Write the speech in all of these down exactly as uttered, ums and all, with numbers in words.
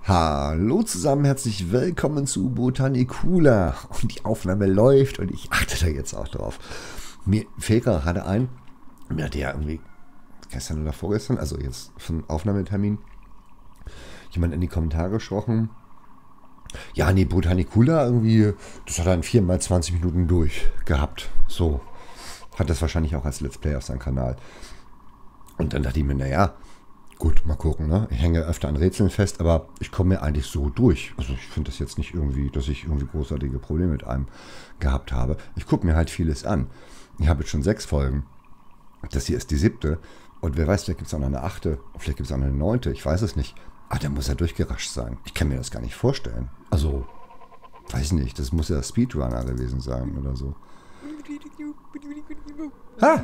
Hallo zusammen, herzlich willkommen zu Botanicula. Und die Aufnahme läuft und ich achte da jetzt auch drauf. Mir fällt gerade ein, mir hatte ja irgendwie gestern oder vorgestern, also jetzt vom Aufnahmetermin, jemand in die Kommentare gesprochen. Ja, nee, Botanicula irgendwie, das hat er in vier mal zwanzig Minuten durch gehabt. So, hat das wahrscheinlich auch als Let's Play auf seinem Kanal. Und dann dachte ich mir, naja, gut, mal gucken, ne? Ich hänge öfter an Rätseln fest, aber ich komme mir eigentlich so durch. Also ich finde das jetzt nicht irgendwie, dass ich irgendwie großartige Probleme mit einem gehabt habe. Ich gucke mir halt vieles an. Ich habe jetzt schon sechs Folgen. Das hier ist die siebte. Und wer weiß, vielleicht gibt es auch noch eine achte. Vielleicht gibt es auch noch eine neunte. Ich weiß es nicht. Aber der muss ja durchgerascht sein. Ich kann mir das gar nicht vorstellen. Also, weiß nicht. Das muss ja Speedrunner gewesen sein oder so. Ha!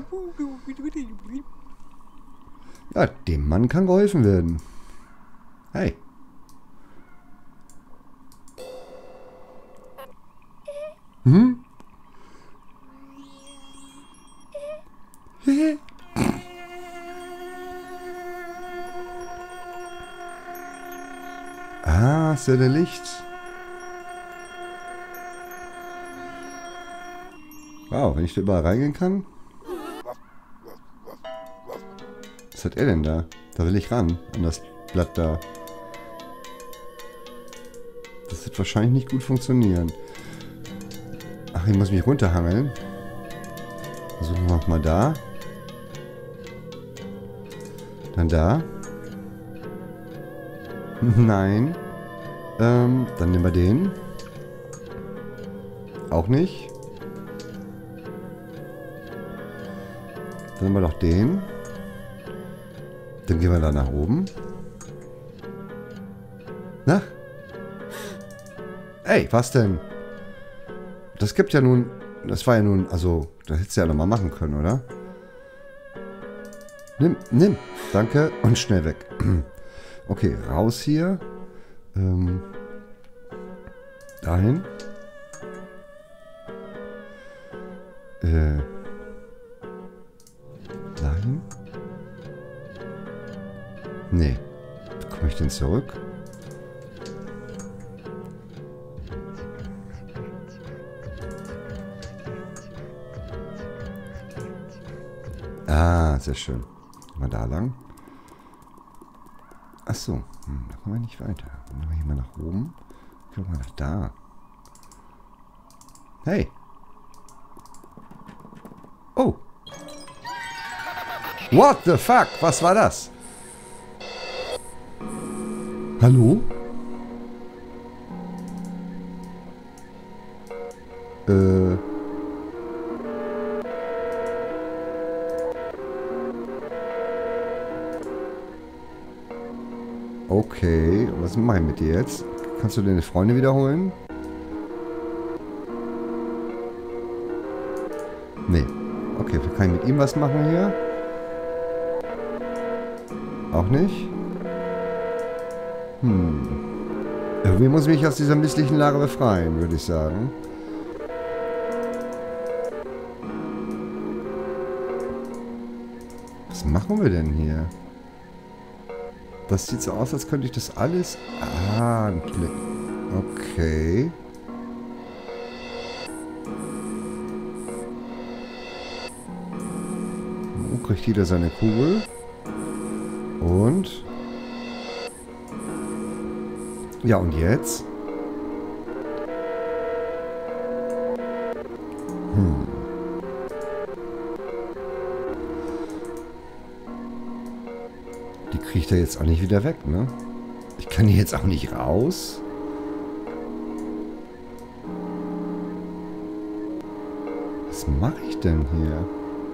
Ja, dem Mann kann geholfen werden. Hey. Hm? Ah, ist ja der Licht. Wow, wenn ich da überall reingehen kann. Was hat er denn da? Da will ich ran, an das Blatt da. Das wird wahrscheinlich nicht gut funktionieren. Ach, ich muss mich runterhangeln. Versuchen wir mal da. Dann da. Nein. Ähm, dann nehmen wir den. Auch nicht. Dann nehmen wir doch den. Dann gehen wir da nach oben. Na? Ey, was denn? Das gibt ja nun... Das war ja nun... Also, das hättest du ja nochmal machen können, oder? Nimm, nimm. Danke. Und schnell weg. Okay, raus hier. Ähm, dahin. Äh, dahin. Nee. Wie komme ich denn zurück? Ah, sehr schön. Mal da lang. Ach so. Hm, da kommen wir nicht weiter. Dann gehen wir hier mal nach oben. Gehen wir mal nach da. Hey. Oh. What the fuck? Was war das? Hallo? Äh. Okay, was mache ich mit dir jetzt? Kannst du deine Freunde wiederholen? Nee. Okay, kann ich mit ihm was machen hier? Auch nicht? Hm. Irgendwie muss ich mich aus dieser misslichen Lage befreien, würde ich sagen. Was machen wir denn hier? Das sieht so aus, als könnte ich das alles... Ah, ein Klick. Okay. Wo kriegt jeder seine Kugel? Und... Ja, und jetzt? Hm. Die kriegt er jetzt auch nicht wieder weg, ne? Ich kann hier jetzt auch nicht raus. Was mache ich denn hier?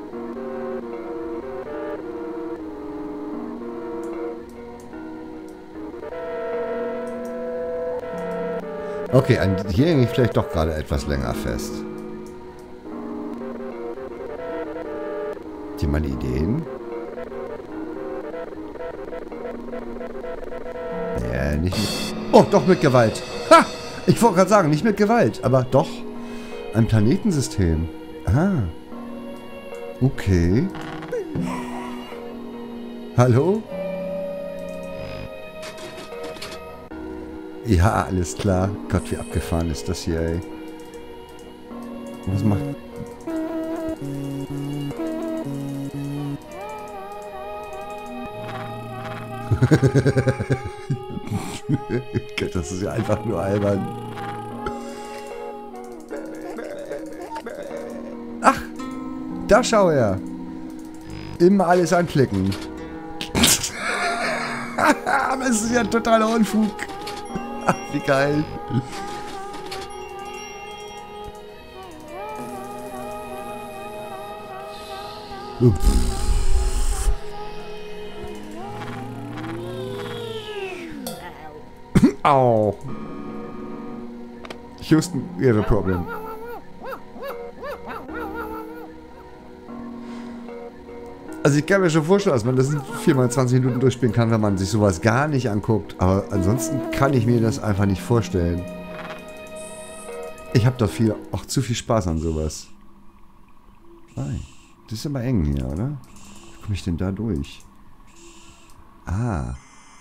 Okay, an, hier hänge ich vielleicht doch gerade etwas länger fest. Habt ihr mal Ideen? Nee, nicht mit... Oh, doch mit Gewalt. Ha! Ich wollte gerade sagen, nicht mit Gewalt, aber doch ein Planetensystem. Ah. Okay. Hallo? Ja, alles klar. Gott, wie abgefahren ist das hier, ey. Was macht... Das ist ja einfach nur albern. Ach, da schau her. Immer alles anklicken. Das ist ja ein totaler Unfug. Wie geil. Au. Houston, we have a problem. Also ich kann mir schon vorstellen, dass man das in vier mal zwanzig Minuten durchspielen kann, wenn man sich sowas gar nicht anguckt. Aber ansonsten kann ich mir das einfach nicht vorstellen. Ich habe doch viel, auch zu viel Spaß an sowas. Nein, das ist aber eng hier, oder? Wie komme ich denn da durch? Ah.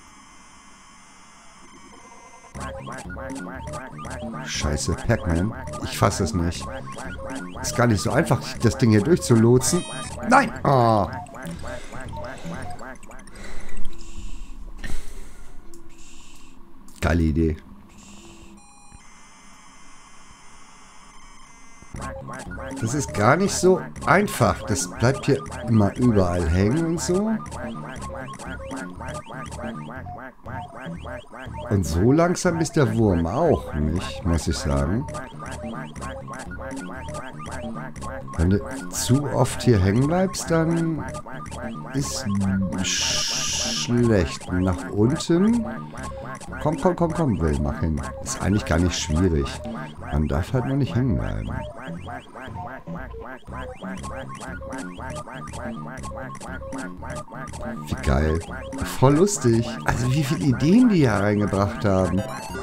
Scheiße, Pac-Man. Ich fasse es nicht. Ist gar nicht so einfach, das Ding hier durchzulotsen. Nein! Oh. Geile Idee. Das ist gar nicht so einfach. Das bleibt hier immer überall hängen und so. Und so langsam ist der Wurm auch nicht, muss ich sagen. Wenn du zu oft hier hängen bleibst, dann ist schlecht. Nach unten. Komm, komm, komm, komm, Will, mach hin. Ist eigentlich gar nicht schwierig. Man darf halt nur nicht hängen bleiben. Wie geil. Voll lustig. Also wie viele Ideen die hier reingebracht haben.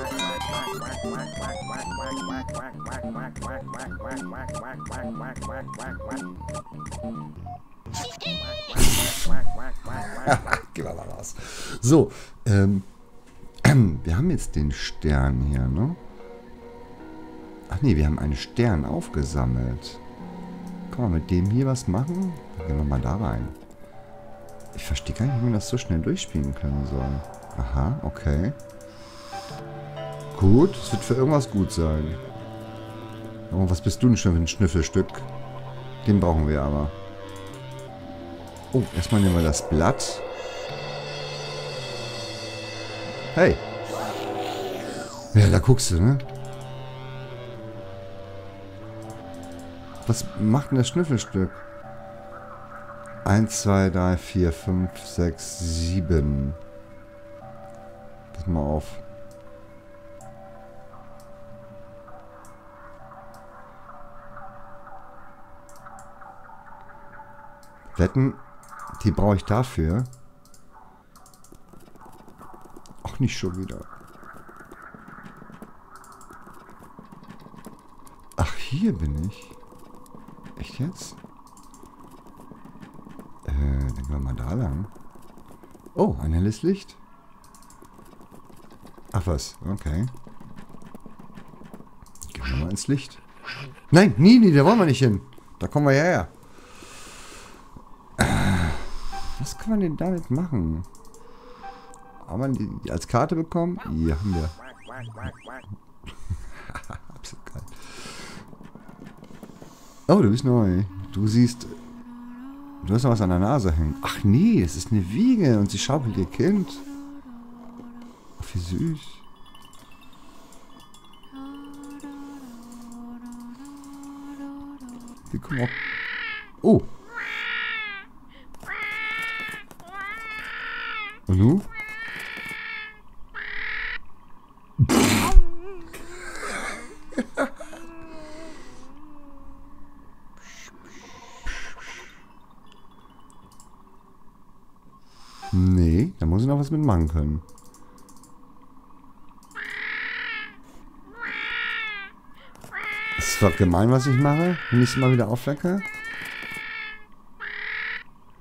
Geh mal raus. So, ähm, wir haben jetzt den Stern hier, ne? Ach nee, wir haben einen Stern aufgesammelt. Kann man mit dem hier was machen? Dann gehen wir mal da rein. Ich verstehe gar nicht, wie man das so schnell durchspielen können soll. Aha, okay. Gut, es wird für irgendwas gut sein. Oh, was bist du denn schon für ein Schnüffelstück? Den brauchen wir aber. Oh, erstmal nehmen wir das Blatt. Hey. Ja, da guckst du, ne? Was macht denn das Schnüffelstück? eins, zwei, drei, vier, fünf, sechs, sieben. Pass mal auf. Wetten, die brauche ich dafür. Auch nicht schon wieder. Ach, hier bin ich. Echt jetzt? Äh, dann gehen wir mal da lang. Oh, ein helles Licht. Ach was, okay. Gehen wir mal ins Licht. Nein, nie, nie, da wollen wir nicht hin. Da kommen wir her. Was kann man denn damit machen? Haben wir die, die als Karte bekommen? Ja, haben wir. Absolut geil. Oh, du bist neu. Du siehst... Du hast noch was an der Nase hängen. Ach nee, es ist eine Wiege und sie schaukelt ihr Kind. Ach, wie süß. Hier, guck mal. Oh. Und du? Nee, da muss ich noch was mitmachen können. Das ist doch gemein, was ich mache, wenn ich es mal wieder aufwecke.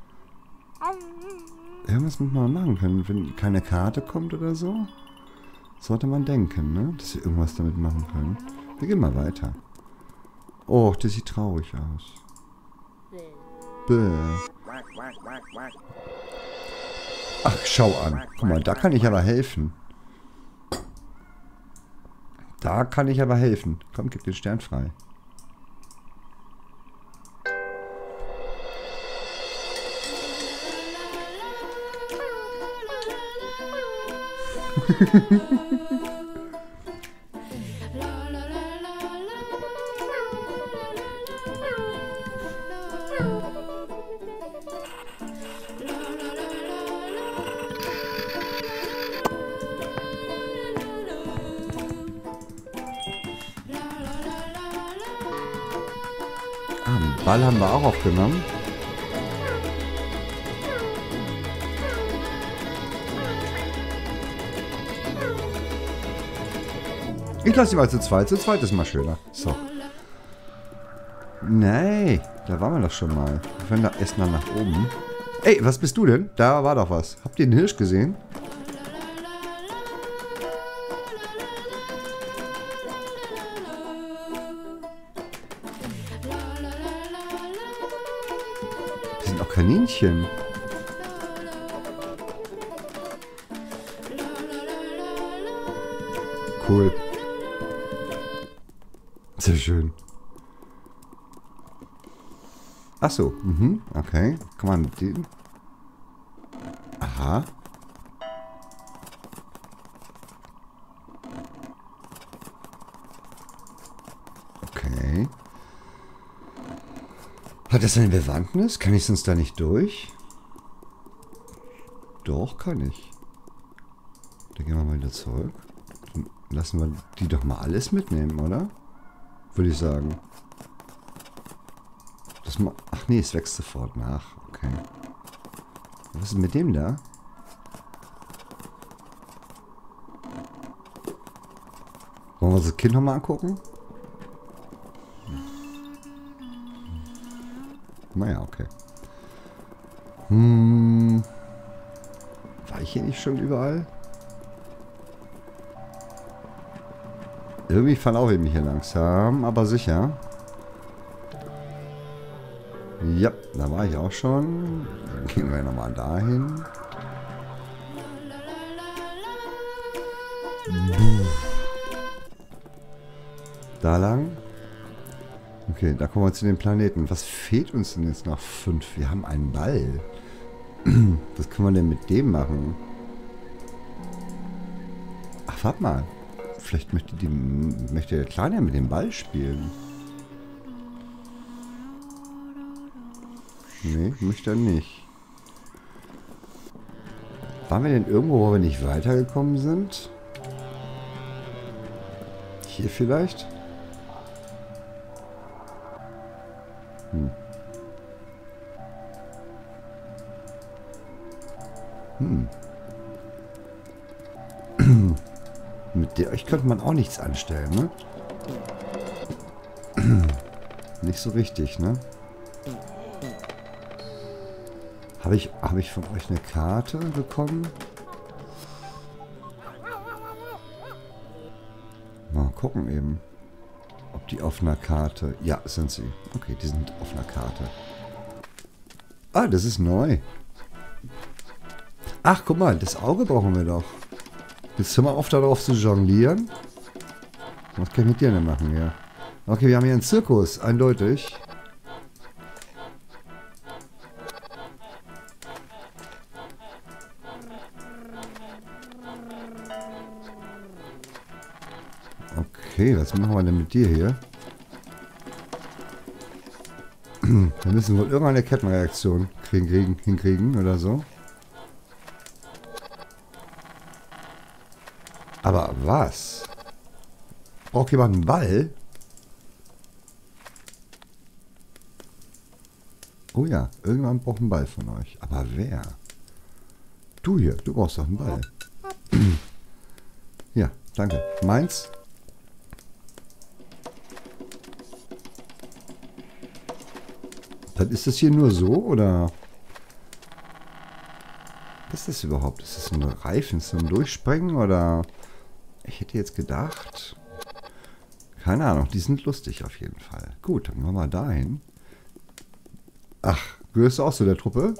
Irgendwas mit mal machen können, wenn keine Karte kommt oder so. Sollte man denken, ne? Dass wir irgendwas damit machen können. Wir gehen mal weiter. Oh, das sieht traurig aus. Bäh. Ach, schau an. Guck mal, da kann ich aber helfen. Da kann ich aber helfen. Komm, gib den Stern frei. Ah, den Ball haben wir auch aufgenommen. Ich lasse ihn mal zu zweit. Zu zweit ist mal schöner. So. Nee, da waren wir doch schon mal. Wir können da erst mal nach oben. Ey, was bist du denn? Da war doch was. Habt ihr den Hirsch gesehen? Das sind auch Kaninchen. Cool. Sehr schön. Ach so, mhm, okay. Kann man mit dem... Aha. Okay. Hat das eine Bewandtnis? Kann ich sonst da nicht durch? Doch, kann ich. Dann gehen wir mal wieder zurück. Dann lassen wir die doch mal alles mitnehmen, oder? Würde ich sagen. Das ma Ach nee, es wächst sofort nach. Okay. Was ist mit dem da? Wollen wir uns das Kind nochmal angucken? Naja, okay. Hm. War ich hier nicht schon überall? Irgendwie verlaufe ich mich hier langsam, aber sicher. Ja, da war ich auch schon. Dann gehen wir nochmal dahin. Da lang. Okay, da kommen wir zu den Planeten. Was fehlt uns denn jetzt noch? Fünf. Wir haben einen Ball. Was können wir denn mit dem machen? Ach, warte mal. Vielleicht möchte, die, möchte der Kleine mit dem Ball spielen. Nee, möchte er nicht. Waren wir denn irgendwo, wo wir nicht weitergekommen sind? Hier vielleicht? Hm. Hm. Mit der euch könnte man auch nichts anstellen, ne? Nicht so richtig, ne? Habe ich, habe ich von euch eine Karte bekommen? Mal gucken eben. Ob die auf einer Karte... Ja, sind sie. Okay, die sind auf einer Karte. Ah, das ist neu. Ach, guck mal, das Auge brauchen wir doch. Jetzt hör mal auf, darauf zu jonglieren. Was kann ich mit dir denn machen hier? Okay, wir haben hier einen Zirkus, eindeutig. Okay, was machen wir denn mit dir hier? Wir müssen wohl irgendeine Kettenreaktion kriegen, hinkriegen oder so. Aber was? Braucht jemand einen Ball? Oh ja, irgendwann braucht einen Ball von euch. Aber wer? Du hier, du brauchst doch einen Ball. Ja, danke. Meins? Dann ist das hier nur so, oder? Was ist das überhaupt? Ist das ein Reifen zum Durchsprengen, oder? Ich hätte jetzt gedacht... Keine Ahnung, die sind lustig auf jeden Fall. Gut, dann gehen wir mal dahin. Ach, gehörst du auch zu der Truppe?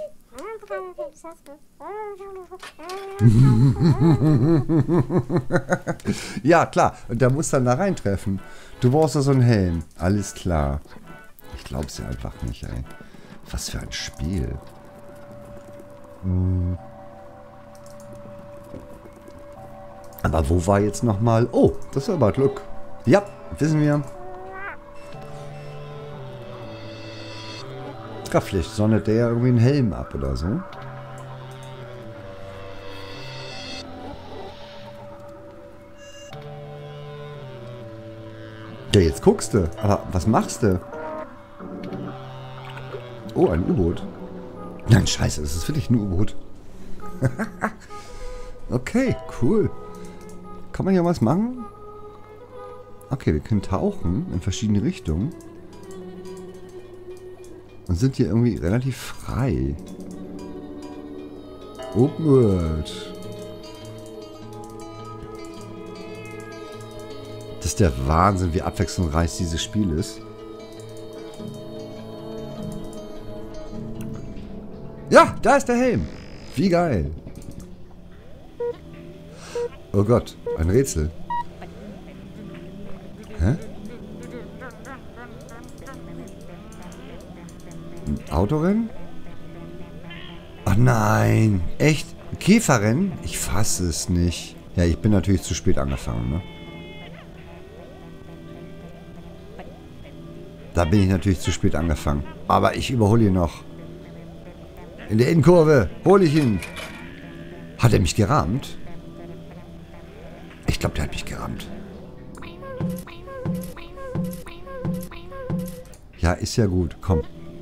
Ja, klar. Und der muss dann da reintreffen. Du brauchst da so einen Helm. Alles klar. Ich glaub's ja einfach nicht, ey. Was für ein Spiel. Hm. Aber wo war jetzt nochmal... Oh, das war aber Glück. Ja, wissen wir. Ja, vielleicht sonnet der ja irgendwie einen Helm ab oder so. Ja, jetzt guckst du. Aber was machst du? Oh, ein U-Boot. Nein, scheiße, das ist wirklich ein U-Boot. Okay, cool. Kann man hier was machen? Okay, wir können tauchen in verschiedene Richtungen. Und sind hier irgendwie relativ frei. Open World. Das ist der Wahnsinn, wie abwechslungsreich dieses Spiel ist. Ja, da ist der Helm. Wie geil. Oh Gott, ein Rätsel. Hä? Ein Autorennen? Ach nein. Echt? Käferrennen? Ich fasse es nicht. Ja, ich bin natürlich zu spät angefangen, ne? Da bin ich natürlich zu spät angefangen. Aber ich überhole ihn noch. In der Innenkurve. Hole ich ihn. Hat er mich gerammt? Ich glaube, der hat mich gerammt. Ja, ist ja gut. Komm.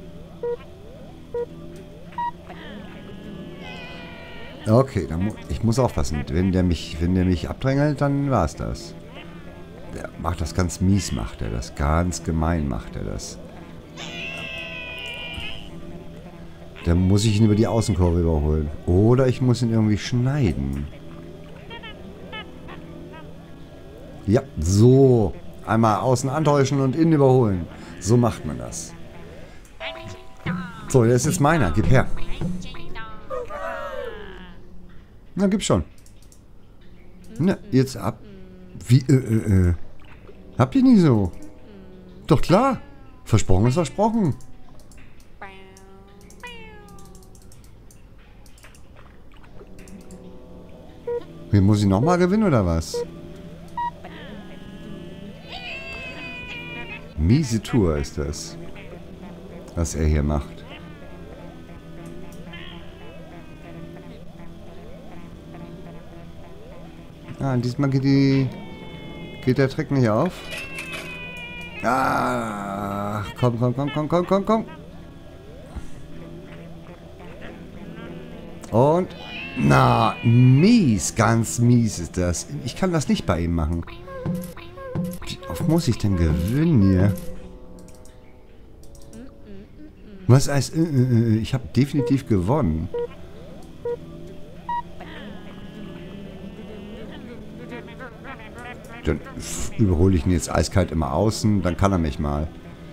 Okay, dann mu ich muss aufpassen. Wenn der mich, wenn der mich abdrängelt, dann war es das. Der macht das ganz mies, macht er das. Ganz gemein macht er das. Dann muss ich ihn über die Außenkurve überholen. Oder ich muss ihn irgendwie schneiden. Ja, so. Einmal außen antäuschen und innen überholen. So macht man das. So, der ist jetzt meiner. Gib her. Na, gib schon. Na, jetzt ab. Wie, äh, äh, äh. Habt ihr nicht so? Doch klar. Versprochen ist versprochen. Wie, muss ich nochmal gewinnen oder was? Miese Tour ist das, was er hier macht. Ah, diesmal geht die... Geht der Trick nicht auf? Ah, komm, komm, komm, komm, komm, komm, komm. Und... Na, mies, ganz mies ist das. Ich kann das nicht bei ihm machen. Wie oft muss ich denn gewinnen hier? Was heißt, äh, äh, ich habe definitiv gewonnen. Dann überhole ich ihn jetzt eiskalt immer außen, dann kann er mich mal.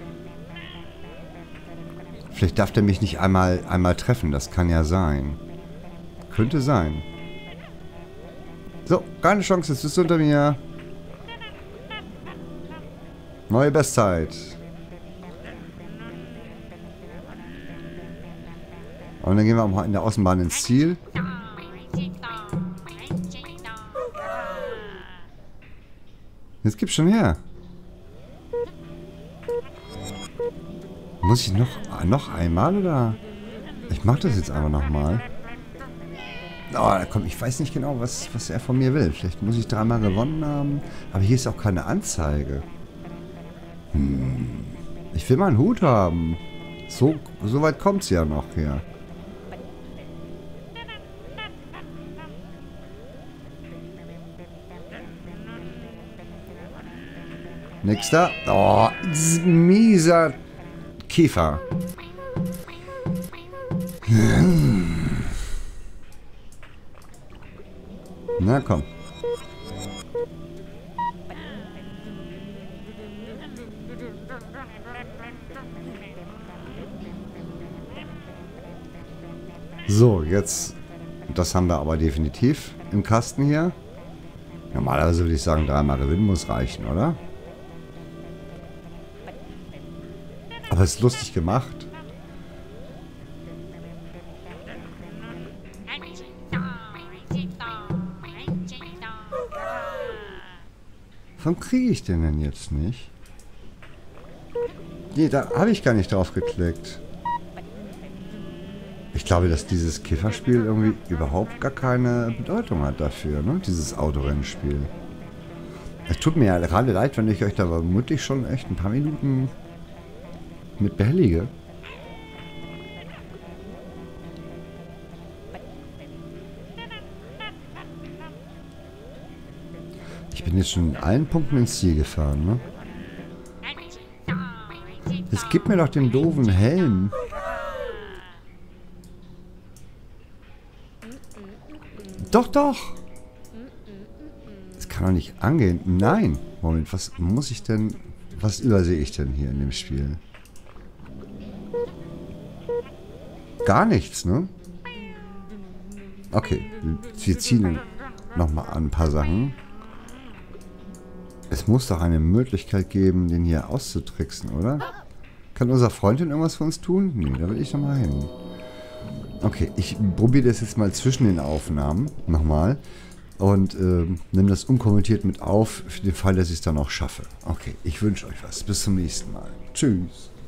Vielleicht darf der mich nicht einmal, einmal treffen, das kann ja sein. Könnte sein. So, keine Chance, es ist unter mir. Neue Bestzeit. Und dann gehen wir auch in der Außenbahn ins Ziel. Jetzt gibt's schon her. Muss ich noch, noch einmal oder? Ich mach das jetzt einfach nochmal. Oh, komm, ich weiß nicht genau, was, was er von mir will. Vielleicht muss ich dreimal gewonnen haben. Aber hier ist auch keine Anzeige. Hm. Ich will mal einen Hut haben. So, so weit kommt es ja noch hier. Nächster. Oh, mieser Käfer. Na komm. So, jetzt, das haben wir aber definitiv im Kasten hier. Normalerweise würde ich sagen, dreimal gewinnen muss reichen, oder? Aber es ist lustig gemacht. Warum kriege ich den denn jetzt nicht? Nee, da habe ich gar nicht drauf geklickt. Ich glaube, dass dieses Kifferspiel irgendwie überhaupt gar keine Bedeutung hat dafür, ne? Dieses Autorennspiel. Es tut mir ja gerade leid, wenn ich euch da vermutlich schon echt ein paar Minuten mit behellige. Ich bin jetzt schon in allen Punkten ins Ziel gefahren, ne? Jetzt gib mir doch den doofen Helm. Doch, doch. Das kann doch nicht angehen. Nein. Moment, was muss ich denn... Was übersehe ich denn hier in dem Spiel? Gar nichts, ne? Okay, wir ziehen nochmal an ein paar Sachen. Es muss doch eine Möglichkeit geben, den hier auszutricksen, oder? Kann unser Freund denn irgendwas für uns tun? Nee, da will ich nochmal hin. Okay, ich probiere das jetzt mal zwischen den Aufnahmen nochmal und äh, nehme das unkommentiert mit auf, für den Fall, dass ich es dann auch schaffe. Okay, ich wünsche euch was. Bis zum nächsten Mal. Tschüss.